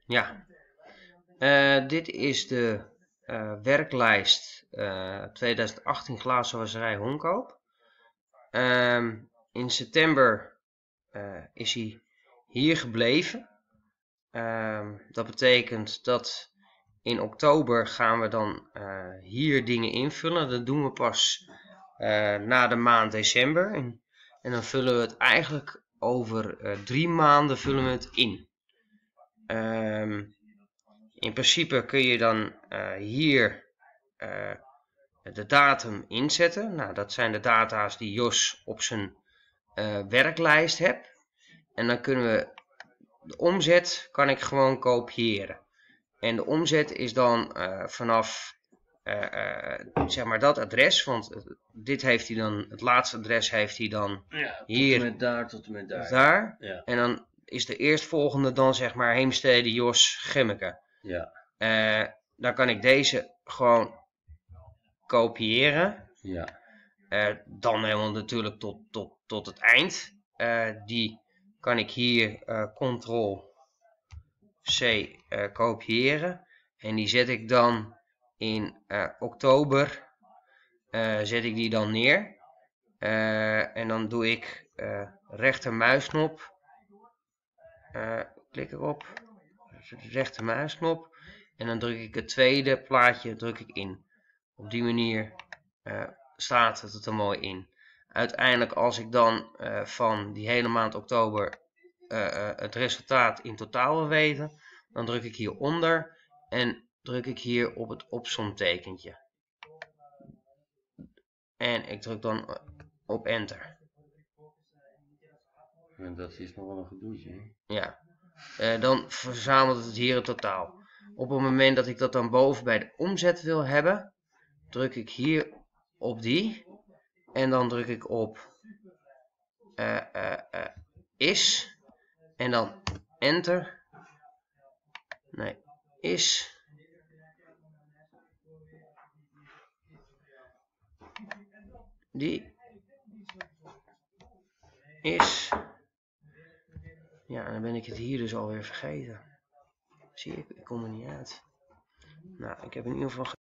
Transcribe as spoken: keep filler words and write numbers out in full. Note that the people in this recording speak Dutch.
Ja, uh, dit is de uh, werklijst uh, twintig achttien glazenwasserij Honkoop. Uh, in september uh, is hij hier gebleven. Uh, dat betekent dat in oktober gaan we dan uh, hier dingen invullen. Dat doen we pas uh, na de maand december. En, en dan vullen we het eigenlijk over uh, drie maanden vullen we het in. Uh, in principe kun je dan uh, hier uh, de datum inzetten. Nou, dat zijn de data's die Jos op zijn uh, werklijst heeft. En dan kunnen we de omzet kan ik gewoon kopiëren. En de omzet is dan uh, vanaf uh, uh, zeg maar dat adres, want dit heeft hij dan, het laatste adres heeft hij dan ja, hier, tot en met daar, tot en met daar. daar. Ja. En dan is de eerstvolgende dan zeg maar Heemstede Jos Gimmeke. Ja. Uh, dan kan ik deze gewoon kopiëren. Ja. Uh, dan helemaal natuurlijk tot, tot, tot het eind. Uh, die kan ik hier uh, control C uh, kopiëren. En die zet ik dan in uh, oktober. Uh, zet ik die dan neer. Uh, en dan doe ik uh, rechtermuisknop. Uh, klik erop. Rechtermuisknop. En dan druk ik het tweede plaatje druk ik in. Op die manier uh, staat het er mooi in. Uiteindelijk als ik dan uh, van die hele maand oktober uh, uh, het resultaat in totaal wil weten. Dan druk ik hieronder en druk ik hier op het opsomtekentje. En ik druk dan op enter. En dat is nog wel een gedoetje. Ja. Uh, dan verzamelt het hier het totaal. Op het moment dat ik dat dan boven bij de omzet wil hebben, druk ik hier op die. En dan druk ik op uh, uh, uh, is. En dan enter. Nee, is. Die is. Ja, dan ben ik het hier dus alweer vergeten. Zie je, ik kom er niet uit. Nou, ik heb in ieder geval